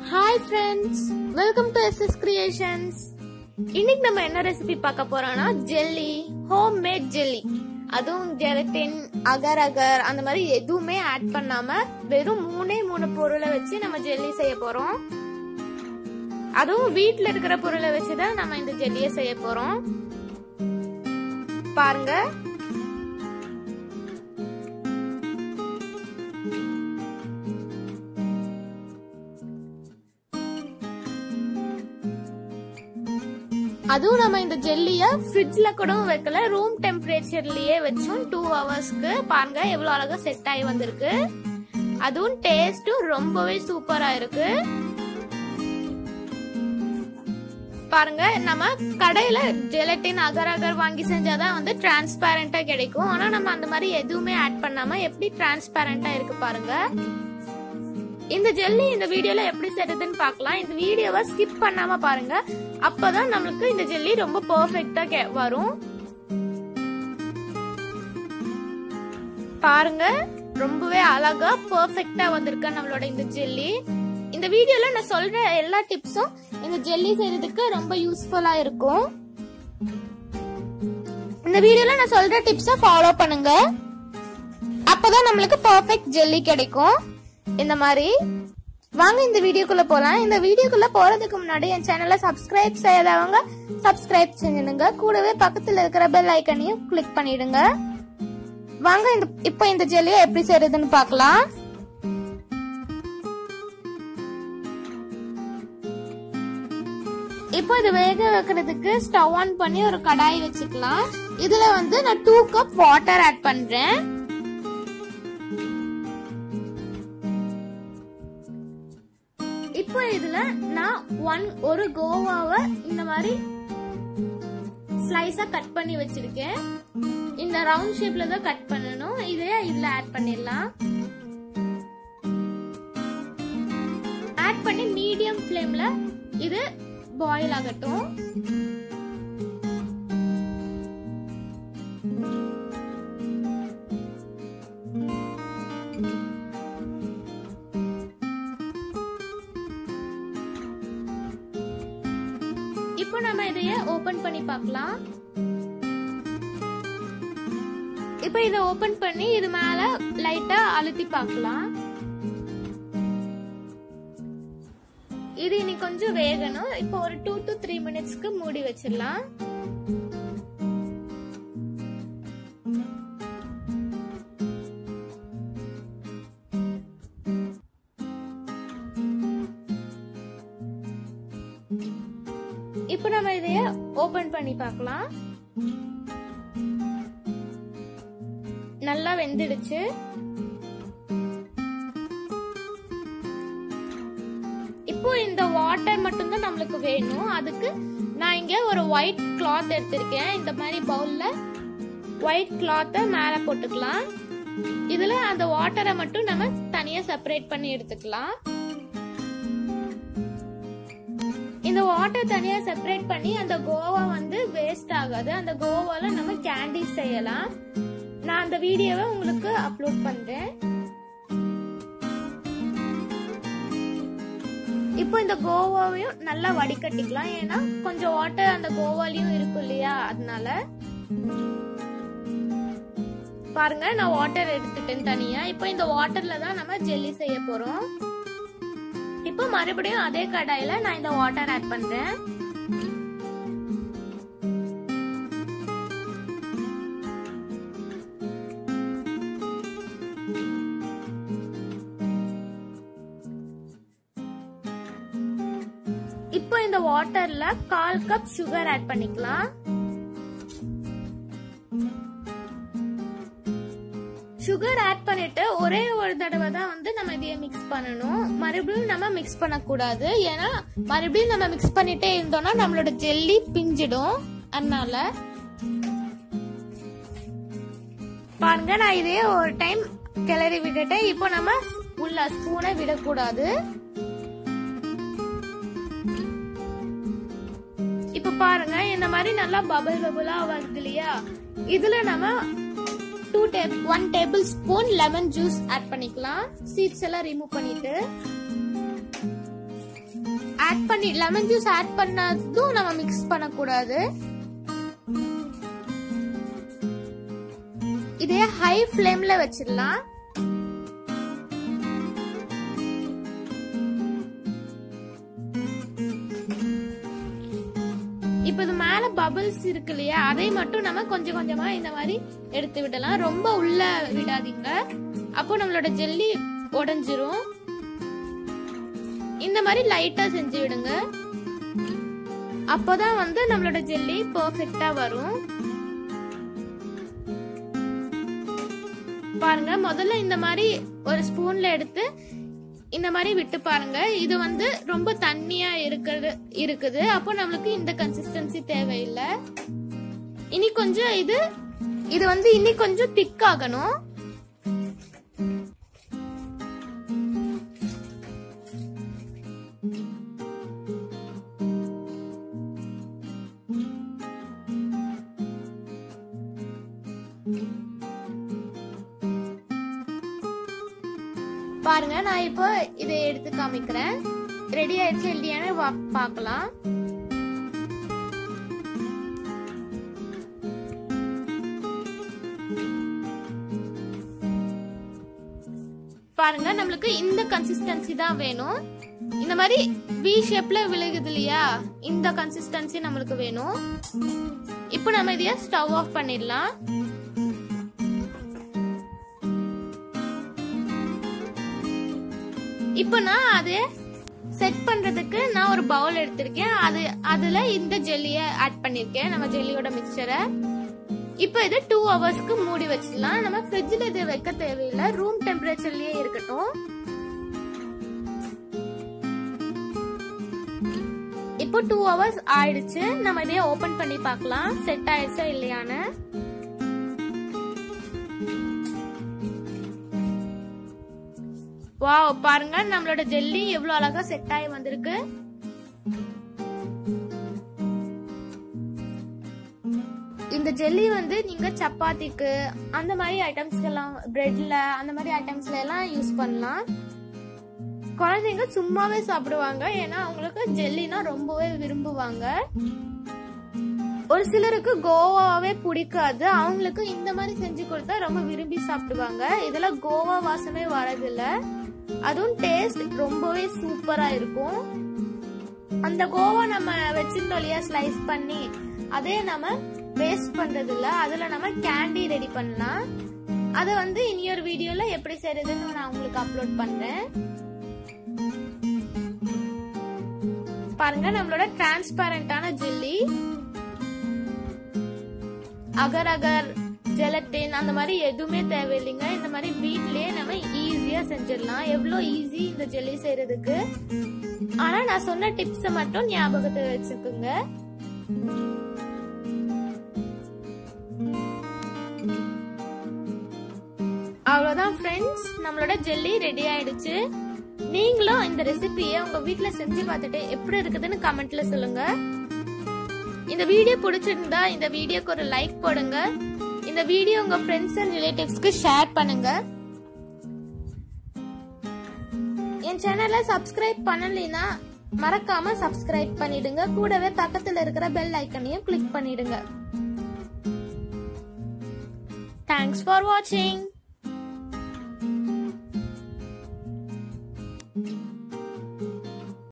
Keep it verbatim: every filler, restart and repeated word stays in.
Hi friends, welcome to S S Creations. இன்னைக்கு நம்ம என்ன ரெசிபி பார்க்க போறோம்னா ஜெல்லி, ஹோம்மேட் ஜெல்லி. அதுவும் ஜெலட்டின், அகர் அகர் அந்த மாதிரி எதுவுமே ஆட் பண்ணாம வெறும் மூணே மூணு பொருளை வச்சு நம்ம ஜெல்லி செய்ய போறோம். அதுவும் வீட்ல இருக்கிற பொருளை வச்சுதான் நம்ம இந்த ஜெல்லியை செய்ய போறோம். பாருங்க. அதுவும் நம்ம இந்த ஜெல்லிய ஃப்ரிட்ஜ்ல கூட வைக்கல, ரூம் டெம்பரேச்சர்லயே வச்சோம் டூ ஹவர்ஸ்க்கு. பாருங்க எவ்வளவு அழகா செட் ஆகி வந்திருக்கு. அதுவும் டேஸ்டும் ரொம்பவே சூப்பரா இருக்கு. பாருங்க, நம்ம கடையில ஜெலட்டின் அகர் அகர் வாங்கி செஞ்சாதான் வந்து டிரான்ஸ்பேரண்டா கிடைக்கும். ஆனா நம்ம அந்த மாதிரி எதுவுமே ஆட் பண்ணாம எப்படி டிரான்ஸ்பேரண்டா இருக்கு பாருங்க. இந்த ஜெல்லி இந்த வீடியோல எப்படி செய்யறதுன்னு பார்க்கலாம். இந்த வீடியோவை ஸ்கிப் பண்ணாம பாருங்க, அப்பதான் நம்மளுக்கு இந்த ஜெல்லி ரொம்ப பெர்ஃபெக்ட்டா வரும். பாருங்க, ரொம்பவே அழகா பெர்ஃபெக்ட்டா வந்திருக்கு நம்மளோட இந்த ஜெல்லி. இந்த வீடியோல நான் சொல்ற எல்லா டிப்ஸும் இந்த ஜெல்லி செய்யறதுக்கு ரொம்ப யூஸ்ஃபுல்லா இருக்கும். இந்த வீடியோல நான் சொல்ற டிப்ஸை ஃபாலோ பண்ணுங்க, அப்பதான் நம்மளுக்கு பெர்ஃபெக்ட் ஜெல்லி கிடைக்கும். இந்த மாதிரி வாங்க இந்த வீடியோக்குள்ள போலாம். இந்த வீடியோக்குள்ள போறதுக்கு முன்னாடி என் சேனலை சப்ஸ்கிரைப் செய்யாதவங்க சப்ஸ்கிரைப் செஞ்சிடுங்க. கூடவே பக்கத்துல இருக்கிற பெல் ஐக்கனையும் கிளிக் பண்ணிடுங்க. வாங்க இந்த இப்போ இந்த ஜெல்லியை எப்படி செய்யறதுன்னு பார்க்கலாம். இப்போ இது வேக வைக்கிறதுக்கு ஸ்டவ் ஆன் பண்ணி ஒரு கடாய் வச்சுக்கலாம். இதுல வந்து நான் டூ கப் வாட்டர் ஆட் பண்றேன். இப்போ இதுல நான் ஒன் ஒரு கோவாவை இந்த மாதிரி ஸ்லைஸா கட் பண்ணி வச்சிருக்கேன். இந்த ரவுண்ட் ஷேப்ல தான் கட் பண்ணணும். இதே இதுல ஆட் பண்ணிடலாம். ஆட் பண்ணி மீடியம் ஃப்ளேம்ல இது பாயில் ஆகட்டும். இப்போ நம்ம இதைய ஓபன் பண்ணி பார்க்கலாம். இப்போ இதை ஓபன் பண்ணி இது மேல லைட்டா அழுத்தி பார்க்கலாம். இது இனி கொஞ்சம் வேகணும். இப்போ ஒரு டூ டு த்ரீ மினிட்ஸ்க்கு மூடி வச்சிடலாம். இப்போ நம்ம இதைய ஓபன் பண்ணி பார்க்கலாம். நல்லா வெந்துடுச்சு. இப்போ இந்த வாட்டர் மட்டும் தான் நம்மளுக்கு வேணும். அதுக்கு நான் இங்க ஒரு ஒயிட் கிளாத் எடுத்திருக்கேன். இந்த மாதிரி பவுல்ல ஒயிட் கிளாத்தை மேல போட்டுக்கலாம். இதுல அந்த வாட்டரை மட்டும் நம்ம தனியா செப்பரேட் பண்ணி எடுத்துக்கலாம். இந்த வாட்டர் தனியா செப்பரேட் பண்ணி அந்த கோவா வந்து வேஸ்ட் ஆகாது. அந்த கோவால நம்ம கேண்டி செய்யலாம். நான் அந்த வீடியோவை உங்களுக்கு அப்லோட் பண்றேன். இப்போ இந்த கோவாவையும் நல்லா வடிகட்டிக்கலாம். ஏன்னா கொஞ்சம் வாட்டர் அந்த கோவாலையும் இருக்கும் இல்லையா, அதனால. பாருங்க, நான் வாட்டர் எடுத்துட்டேன் தனியா. இப்போ இந்த வாட்டர்ல தான் நம்ம ஜெல்லி செய்ய போறோம். இப்போ மறுபடியும் அதே கடாயில நான் இந்த வாட்டர் ஆட் பண்றேன். இப்போ இந்த வாட்டர்ல கால் கப் சுகர் ஆட் பண்ணிக்கலாம். சுகர் ஆட் பண்ணிட்டு ஒரே ஒரு தடவை தான் வந்து நம்ம இதைய மிக்ஸ் பண்ணணும். மறுபடியும் நம்ம மிக்ஸ் பண்ணக்கூடாது. ஏன்னா மறுபடியும் நம்ம மிக்ஸ் பண்ணிட்டே இருந்தோம்னா நம்மளோட ஜெல்லி பிஞ்சிடும். அதனால பாருங்க, நான் இதே ஒரு டைம் கிளறி விட்டுட்டேன். இப்போ நம்ம உள்ள ஸ்பூனை விடக்கூடாது. இப்ப பாருங்க, இந்த மாதிரி நல்லா பபிள் பபிளா வருது இல்லையா. இதுல நம்ம two table one tablespoon lemon juice add பண்ணிக்கலாம். சீட்ஸ் எல்லாம் ரிமூவ் பண்ணிட்டு ஆட் பண்ணி லெமன் ஜூஸ் ஆட் பண்ணதும் நம்ம மிக்ஸ் பண்ணக்கூடாது. இதே ஹை ஃப்ளேம்ல வச்சிடலாம். இப்ப இது மேல பபிள்ஸ் இருக்கு இல்லையா, அதை மட்டும் நம்ம கொஞ்சம் கொஞ்சமா இந்த மாதிரி எடுத்து விடலாம். ரொம்ப உள்ள விடாதீங்க, அப்போ நம்மளோட ஜெல்லி உடைஞ்சிரும். இந்த மாதிரி லைட்டா செஞ்சு விடுங்க, அப்பதான் வந்து நம்மளோட ஜெல்லி பெர்ஃபெக்ட்டா வரும். பாருங்க, முதல்ல இந்த மாதிரி ஒரு ஸ்பூன்ல எடுத்து இந்த மாதிரி விட்டு பாருங்க. இது வந்து ரொம்ப தண்ணியா இருக்குது இருக்குது அப்போ நம்மளுக்கு இந்த கன்சிஸ்டன்சி தேவையில்லை. இனி கொஞ்சம் இது இது வந்து இனி கொஞ்சம் திக் ஆகணும். பாருங்க, நான் இப்போ இதை எடுத்து காமிக்கிறேன். ரெடி ஆயிடுச்சு இல்லையான்னு பார்க்கலாம். பாருங்க, நம்மளுக்கு இந்த கன்சிஸ்டன்சி தான் வேணும். இந்த மாதிரி வி ஷேப்ல விழுகுது இல்லையா, இந்த கன்சிஸ்டன்சி நம்மளுக்கு வேணும். இப்போ நம்ம இதைய ஸ்டவ் ஆஃப் பண்ணிடலாம். இப்போ நான் அதை செட் பண்றதுக்கு நான் ஒரு பவுல் எடுத்திருக்கேன். அது அதுல இந்த ஜெல்லிய ஆட் பண்ணிருக்கேன், நம்ம ஜெல்லியோட மிக்சரை. இப்போ இது டூ ஹவர்ஸ்க்கு மூடி வச்சிடலாம். நம்ம ஃப்ரிட்ஜ்ல இது வைக்க தேவையில்லை, ரூம் டெம்பரேச்சர்லயே இருக்கட்டும். இப்போ டூ ஹவர்ஸ் ஆயிடுச்சு. நம்ம இதைய ஓபன் பண்ணி பார்க்கலாம் செட் ஆயிடுச்சா இல்லையான்னு. வாவ், பாருங்க நம்மளோட ஜெல்லி எவ்வளவு அழகா செட் ஆகி வந்திருக்கு. இந்த ஜெல்லி வந்து நீங்க சப்பாத்திக்கு அந்த மாதிரி ஐட்டம்ஸ்க்கு எல்லாம், பிரெட்ல அந்த மாதிரி ஐட்டம்ஸ்ல எல்லாம் யூஸ் பண்ணலாம். குழந்தைங்க சும்மாவே சாப்பிடுவாங்க, ஏன்னா அவங்களுக்கு ஜெல்லினா ரொம்பவே விரும்புவாங்க. ஒரு சிலருக்கு கோவாவே பிடிக்காது, அவங்களுக்கு இந்த மாதிரி செஞ்சு கொடுத்தா ரொம்ப விரும்பி சாப்பிடுவாங்க. இதெல்லாம் கோவா வாசமே வரதில்ல, அதுவும் டேஸ்ட் ரொம்பவே சூப்பரா இருக்கும். அந்த கோவா நம்ம வச்சிருந்தோம் இல்லையா ஸ்லைஸ் பண்ணி, அதே நம்ம வேஸ்ட் பண்றது இல்ல, அதுல நம்ம கேண்டி ரெடி பண்ணலாம். அத வந்து இனியொரு வீடியோல எப்படி செய்யறதுன்னு நான் உங்களுக்கு அப்லோட் பண்றேன். பாருங்க, நம்மளோட டிரான்ஸ்பரண்டான ஜெல்லி. அகர் அகர் ஜெலட்டின் அந்த மாதிரி எதுவுமே தேவையில்லைங்க. இந்த மாதிரி வீட்லயே நம்ம ஈஸியா செஞ்சிடலாம். எவ்வளவு ஈஸி இந்த ஜெல்லி செய்யறதுக்கு. ஆனா நான் சொன்ன டிப்ஸ் மட்டும் ஞாபகத்தை வச்சுக்கோங்க. அவ்வளவுதான் ஃப்ரெண்ட்ஸ், நம்மளோட ஜெல்லி ரெடி ஆயிடுச்சு. நீங்களும் இந்த ரெசிபியை உங்க வீட்ல செஞ்சு பார்த்துட்டு எப்படி இருக்குதுன்னு கமெண்ட்ல சொல்லுங்க. இந்த வீடியோ பிடிச்சிருந்தா இந்த வீடியோக்கு ஒரு லைக் போடுங்க. இந்த வீடியோ உங்க ஃப்ரெண்ட்ஸ் அண்ட் ரிலேட்டிவ்ஸ்க்கு ஷேர் பண்ணுங்க. என் சேனலை சப்ஸ்கிரைப் பண்ணலைன்னா மறக்காம சப்ஸ்கிரைப் பண்ணிடுங்க. கூடவே பக்கத்துல இருக்கிற பெல் ஐக்கனையும் கிளிக் பண்ணிடுங்க. தேங்க்ஸ் ஃபார் வாட்சிங்.